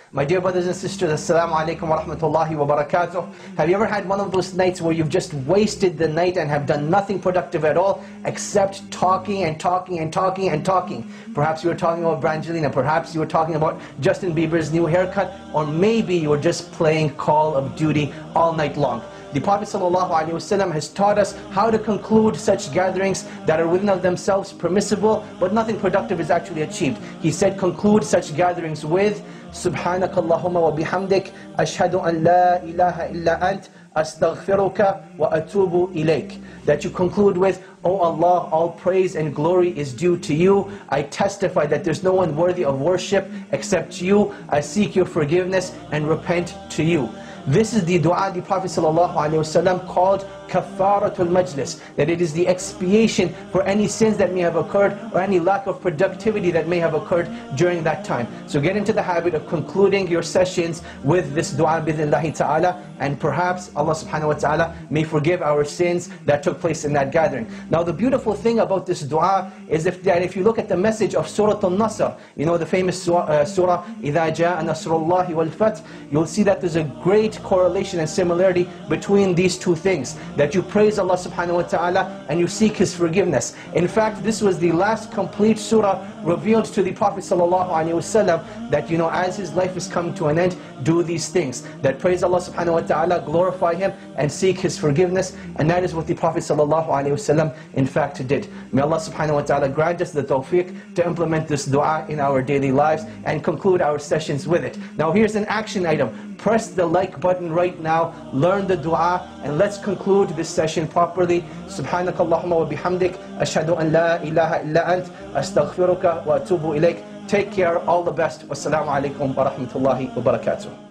My dear brothers and sisters, Assalamu alaikum wa rahmatullahi wa barakatuh. Have you ever had one of those nights where you've just wasted the night and have done nothing productive at all except talking and talking and talking and talking? Perhaps you were talking about Brangelina, perhaps you were talking about Justin Bieber's new haircut, or maybe you were just playing Call of Duty all night long. The Prophet ﷺ has taught us how to conclude such gatherings that are within of themselves permissible, but nothing productive is actually achieved. He said, conclude such gatherings with Subhanaka Allahumma wa bihamdik, ashhadu an la ilaha illa ant, astaghfiruka wa atubu ilayk. That you conclude with, O Allah, all praise and glory is due to you. I testify that there's no one worthy of worship except you. I seek your forgiveness and repent to you. This is the dua the Prophet ﷺ called Kaffaratul Majlis, that it is the expiation for any sins that may have occurred or any lack of productivity that may have occurred during that time. So get into the habit of concluding your sessions with this dua bidhnillahi ta'ala, and perhaps Allah subhanahu wa ta'ala may forgive our sins that took place in that gathering. Now the beautiful thing about this dua is that if you look at the message of Surah Al-Nasr, you know the famous surah, إِذَا جَاءَ نَصْرُ اللَّهِ وَالْفَتْحِ, you'll see that there's a great correlation and similarity between these two things. That you praise Allah subhanahu wa ta'ala and you seek His forgiveness. In fact, this was the last complete surah revealed to the Prophet sallallahu alaihi wasallam, that as his life is coming to an end, do these things. That praise Allah subhanahu wa ta'ala, glorify Him and seek His forgiveness. And that is what the Prophet sallallahu alaihi wasallam in fact did. May Allah subhanahu wa ta'ala grant us the tawfiq to implement this dua in our daily lives and conclude our sessions with it. Now here's an action item. Press the like button right now, learn the dua, and let's conclude this session properly. Subhanakallahumma wa bihamdik, ashhadu an la ilaha illa ant, astaghfiruka wa atubu ilayk. Take care, all the best. Wassalamu alaikum wa rahmatullahi wa barakatuh.